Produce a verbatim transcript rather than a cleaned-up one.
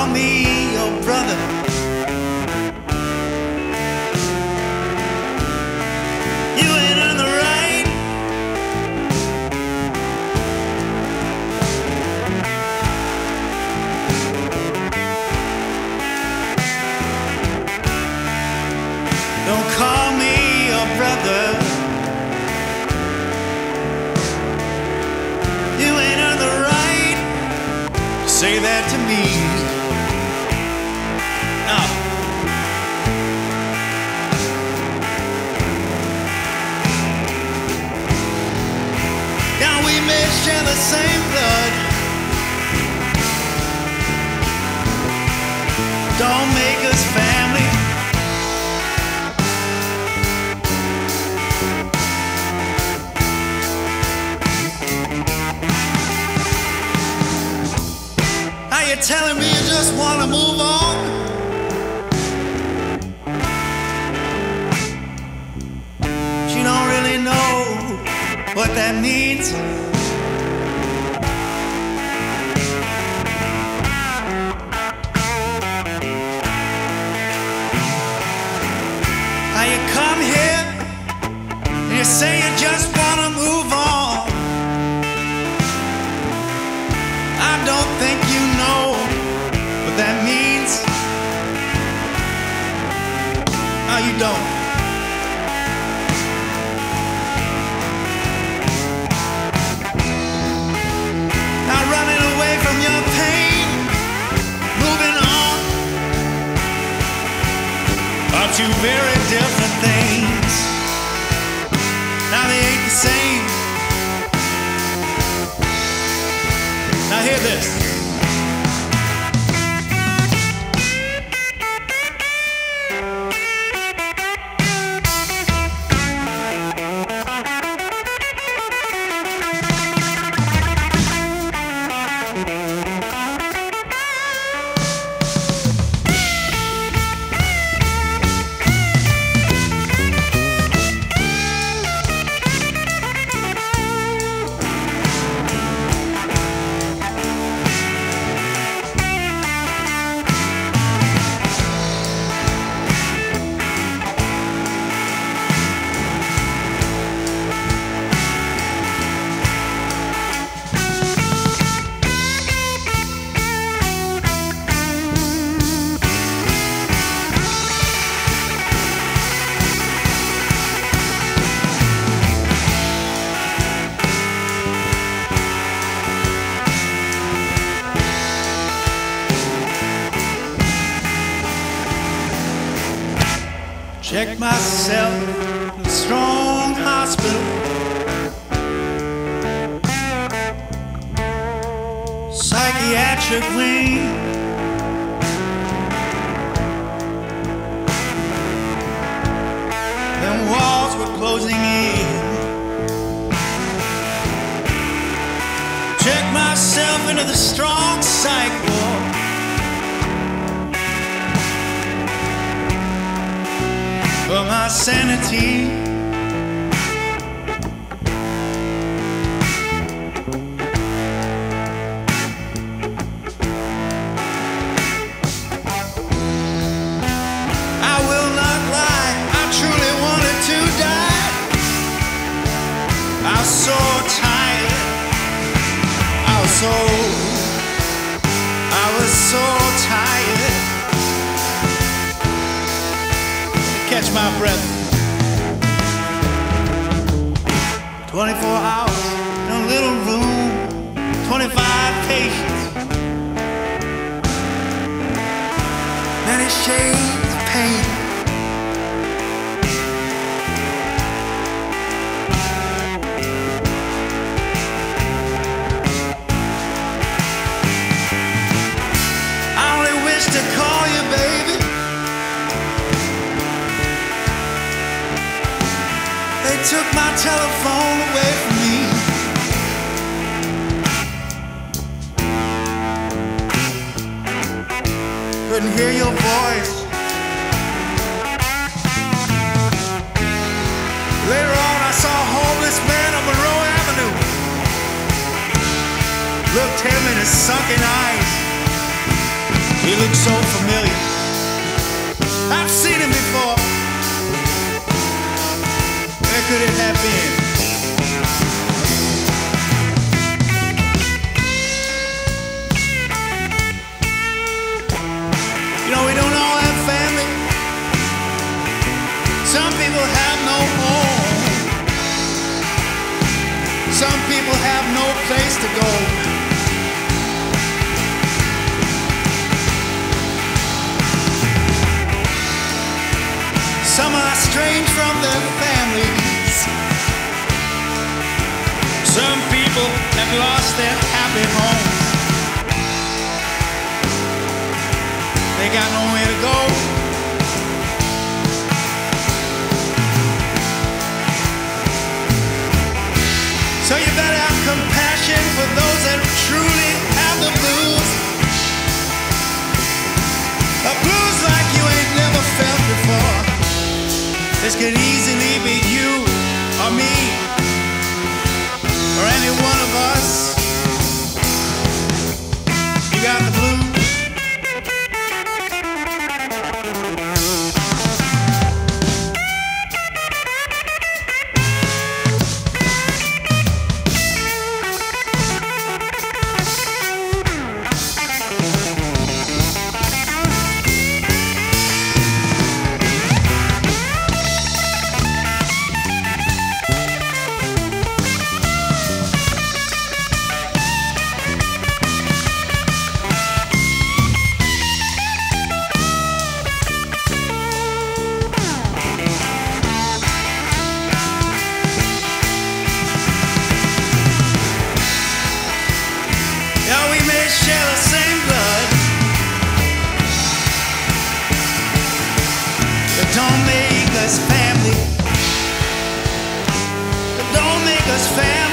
call me your brother. You ain't on the right. Don't call me your brother. You ain't on the right to say that to me. No. Now we may share the same blood. Don't make us family. You're telling me you just want to move on? But you don't really know what that means. Now you come here and you say you just want to move on. I don't think you know what that means. No, you don't. Now running away from your pain, moving on, are two very different things. Now they ain't the same. Now hear this. Check myself in a strong hospital. Psychiatric wing. Them walls were closing in. Check myself into the strong psych ward. For my sanity, I will not lie, I truly wanted to die. I was so tired, I was so, I was so tired. Catch my breath. twenty-four hours in a little room, twenty-five patients, many shades of pain. I only wish to call you, baby. They took my telephone away from me. Couldn't hear your voice. Later on, I saw a homeless man on Monroe Avenue. Looked him in his sunken eyes. He looks so familiar. I've seen him before. Where could it have been? You know, we don't all have family. Some people have no home. Some people have no place to go. Some are estranged from their families. Some people have lost their happy homes. They got nowhere to go. So you better have compassion for those that truly have the blues. A blues like you ain't never felt before. This could easily be you or me or any one of us. You got the blues. Share the same blood, but don't make us family. But don't make us family.